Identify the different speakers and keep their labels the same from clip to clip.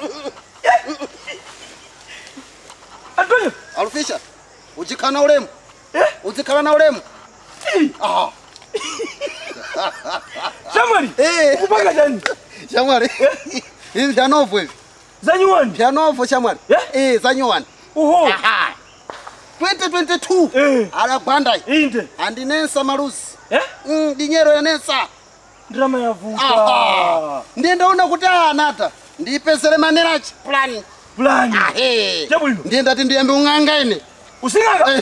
Speaker 1: Antonio,
Speaker 2: Alufisha. Ujikana ulemu. Ujikana na ulemu. Ah.
Speaker 1: Shamari. Kupanga jani.
Speaker 2: Shamari. Hivi vya novo hivi.
Speaker 1: Zanyuani.
Speaker 2: Vya novo Shamari. Zanyuani.
Speaker 1: Oho.
Speaker 2: 2022. Ala Bandai.
Speaker 1: Inde.
Speaker 2: Andinensa marusi. Dinyero ya nensa.
Speaker 1: Drama ya vuka.
Speaker 2: Ndiye ndaona kuti anata. Ndipesere manerachi plan.
Speaker 1: Plan. Jabu hilo.
Speaker 2: Ndiye ndati ndiyambe unganga ine.
Speaker 1: Usinganga.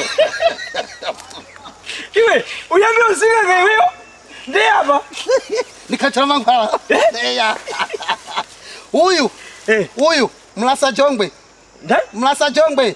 Speaker 1: Iwe, uyambe usinganga iweyo. Ndiye hapa.
Speaker 2: Nikachana mangwala. Ya. Huyu mlasa jongwe.
Speaker 1: Ndai?
Speaker 2: Mlasa jongwe.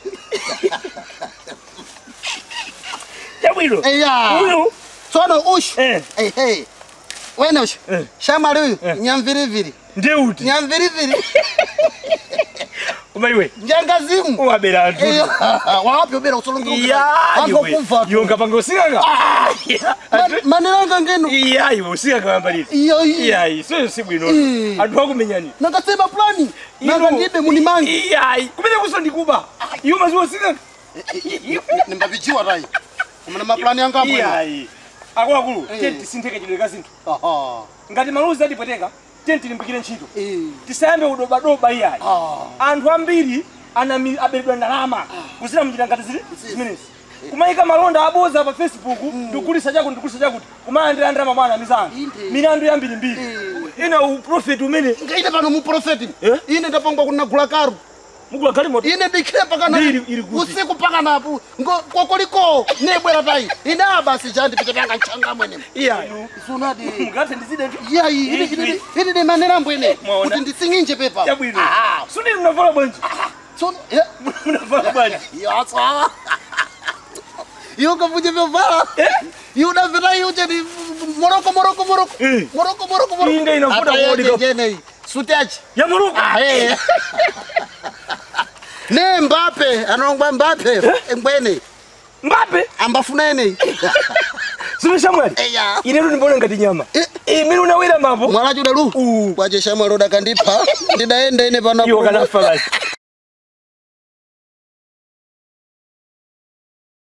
Speaker 1: Jabu hilo.
Speaker 2: Huyu. Sono ush. Wena ush. Shamari huyu nyamviriviri.
Speaker 1: Ndiye uti.
Speaker 2: Nyamviriviri.
Speaker 1: Umaliwe.
Speaker 2: Njangazimu.
Speaker 1: Uwabera atu.
Speaker 2: Wapi ubera usolungu.
Speaker 1: Ango kufa. Yonga pango usinganga.
Speaker 2: Maniranga ngenu.
Speaker 1: Iwe usinganga wambaliti. So sibu ino. Adu wangu menyani.
Speaker 2: Nakasema plani. Nanga ndibe munimangi.
Speaker 1: Kumenya kuso ndikuba. Iyo mazuwa usinganga.
Speaker 2: Nimbabichiwa rai. Kumana maplani yanga hapo.
Speaker 1: Ako akulu. Tenti sinteke jidweka zintu. Ngati maluzi adi poteka. Tenti limpikire nchito. Tisayambe udoba iyayi. Anthu ambiri aberedwa ndalama. Kusina mjira ngati zimene. Kumaika malonda aboza pa Facebook, ndikulisa chako. Kumalandira ndalama mwana mizanga. Milandu yambiri mbiri. Ina uprofit umene. Ngaite pano mu prophet. Ine ndapangwa kunagula karu. Mugula kali moto. Ine ndikhepa kana. Usiku paka napo. Kokoliko nebwera tai. Ina basi chandi pitanga nchanga mwene. Sunadi. Ngate ndizide tu. Ini de manera mbwene. Kuti ndisinginje pepa. Yabwino. Suni unavala bwanji. Sun unavala bwanji. Yatsa. Yoka vuje pevala. Yuda vita yuje di Moroko. Inga inafuta kuodika. Jene. Sutiachi. Ya Moroko. Ne Mbappe, anongwa Mbappe, mbwene. Mbappe? Ambafuna ene. Sule Shamwali. Ineru nimbona ngati nyama. Mimi unawira mambo. Mwala juda lu. Kwaje Shamwali oda kandipa. Ndidaenda ine pano. Yo kana falasi.